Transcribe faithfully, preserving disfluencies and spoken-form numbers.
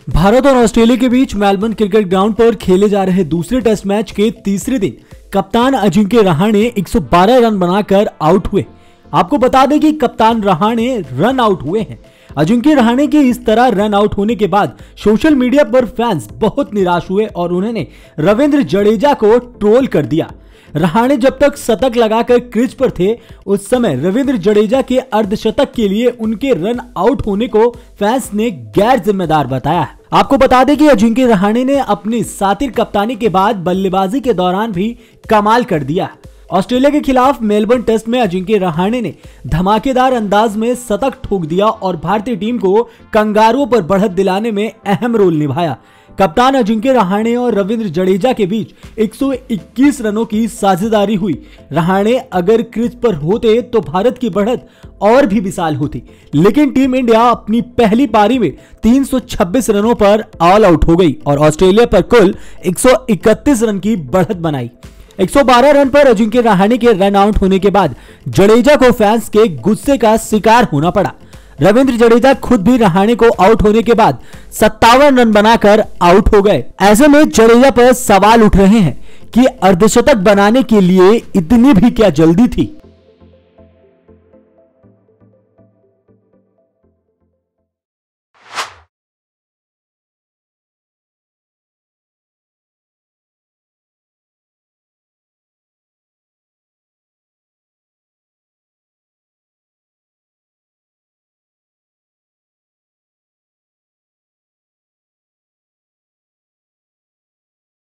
भारत और ऑस्ट्रेलिया के बीच Melbourne cricket ground पर खेले जा रहे दूसरे टेस्ट मैच के तीसरे दिन कप्तान अजिंक्य रहाणे एक सौ बारह रन बनाकर आउट हुए। आपको बता दें कि कप्तान रहाणे रन आउट हुए हैं। अजिंक्य रहाणे के इस तरह रन आउट होने के बाद सोशल मीडिया पर फैंस बहुत निराश हुए और उन्होंने रविंद्र जडेजा को ट्रोल कर दिया। रहाणे जब तक शतक लगाकर क्रीज पर थे उस समय रविंद्र जडेजा के अर्धशतक के लिए उनके रन आउट होने को फैंस ने गैर जिम्मेदार बताया। आपको बता दें कि अजिंक्य रहाणे ने अपनी सातिर कप्तानी के बाद बल्लेबाजी के दौरान भी कमाल कर दिया। ऑस्ट्रेलिया के खिलाफ मेलबर्न टेस्ट में अजिंक्य रहाणे ने धमाकेदार अंदाज में शतक ठोक दिया और भारतीय टीम को कंगारुओं पर बढ़त दिलाने में अहम रोल निभाया। कप्तान अजिंक्य रहाणे और रविंद्र जडेजा के बीच एक सौ इक्कीस रनों की साझेदारी हुई। रहाणे अगर क्रीज पर होते तो भारत की बढ़त और भी विशाल होती, लेकिन टीम इंडिया अपनी पहली पारी में तीन सौ छब्बीस रनों पर ऑल आउट हो गई और ऑस्ट्रेलिया पर कुल एक सौ इकतीस रन की बढ़त बनाई। एक सौ बारह रन पर अजिंक्य रहाणे के रन आउट होने के बाद जडेजा को फैंस के गुस्से का शिकार होना पड़ा। रविंद्र जडेजा खुद भी रहाणे को आउट होने के बाद सत्तावन रन बनाकर आउट हो गए। ऐसे में जडेजा पर सवाल उठ रहे हैं कि अर्धशतक बनाने के लिए इतनी भी क्या जल्दी थी।